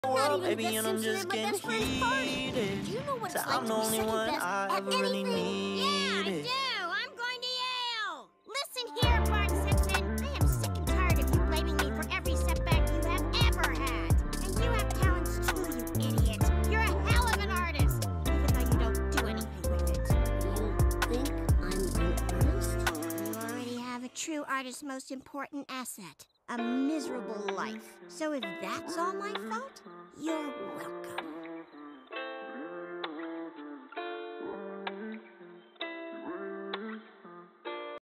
Not even Baby, the and I'm Simpson just at my getting best friend's party. heated. Do you know what So it's like I'm to the be only second one best I at ever really anything? Yeah, I needed. do. I'm going to Yale. Listen here, Bart Simpson. I am sick and tired of you blaming me for every setback you have ever had. And you have talents too, you idiot. You're a hell of an artist, even though you don't do anything with it. You think I'm an artist? You already have a true artist's most important asset, a miserable life. So if that's all my fault, you're welcome.